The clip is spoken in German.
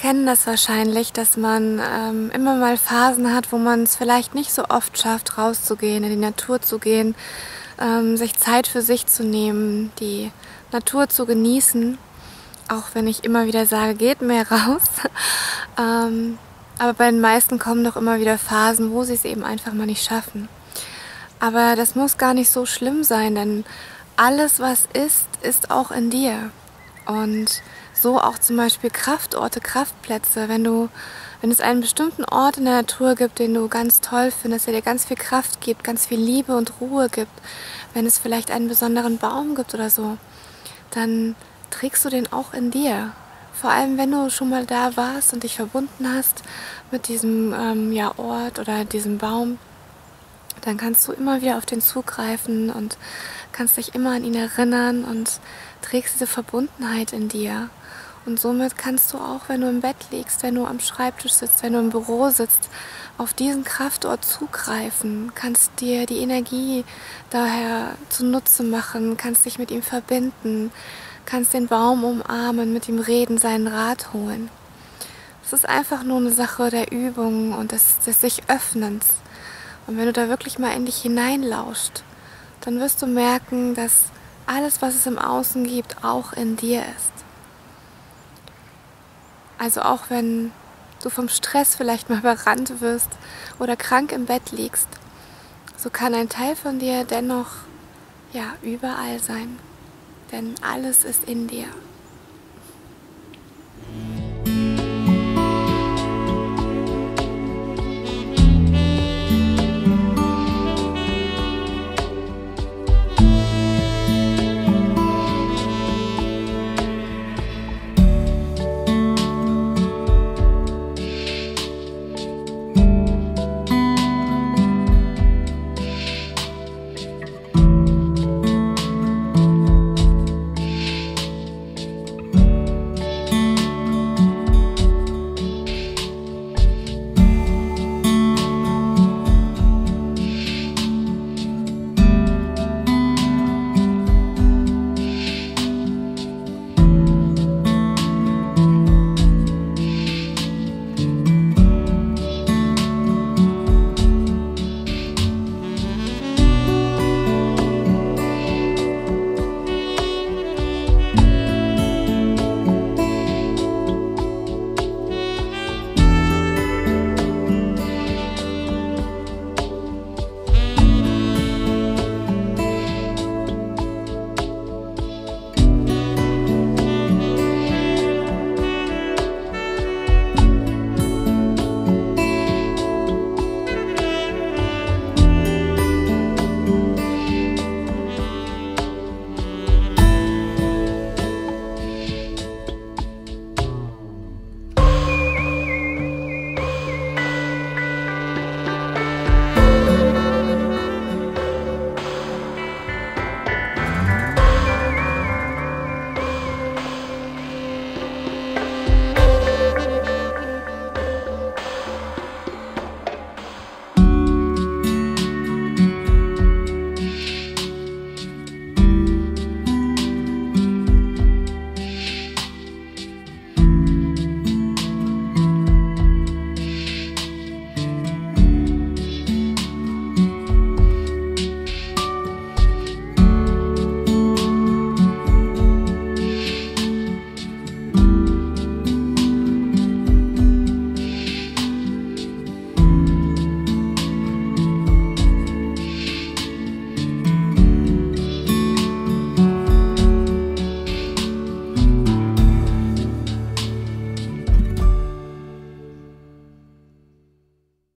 kennen das wahrscheinlich, dass man immer mal Phasen hat, wo man es vielleicht nicht so oft schafft, rauszugehen, in die Natur zu gehen, sich Zeit für sich zu nehmen, die Natur zu genießen. Auch wenn ich immer wieder sage, geht mehr raus. Aber bei den meisten kommen doch immer wieder Phasen, wo sie es eben einfach mal nicht schaffen. Aber das muss gar nicht so schlimm sein, denn alles, was ist, ist auch in dir. Und so auch zum Beispiel Kraftorte, Kraftplätze. Wenn es einen bestimmten Ort in der Natur gibt, den du ganz toll findest, der dir ganz viel Kraft gibt, ganz viel Liebe und Ruhe gibt, wenn es vielleicht einen besonderen Baum gibt oder so, dann trägst du den auch in dir. Vor allem, wenn du schon mal da warst und dich verbunden hast mit diesem Ort oder diesem Baum, dann kannst du immer wieder auf den zugreifen und kannst dich immer an ihn erinnern und trägst diese Verbundenheit in dir. Und somit kannst du auch, wenn du im Bett liegst, wenn du am Schreibtisch sitzt, wenn du im Büro sitzt, auf diesen Kraftort zugreifen, kannst dir die Energie daher zunutze machen, kannst dich mit ihm verbinden, kannst den Baum umarmen, mit ihm reden, seinen Rat holen. Es ist einfach nur eine Sache der Übung und des sich Öffnens. Und wenn du da wirklich mal in dich hineinlauscht, dann wirst du merken, dass alles, was es im Außen gibt, auch in dir ist. Also auch wenn du vom Stress vielleicht mal überrannt wirst oder krank im Bett liegst, so kann ein Teil von dir dennoch überall sein. Denn alles ist in dir.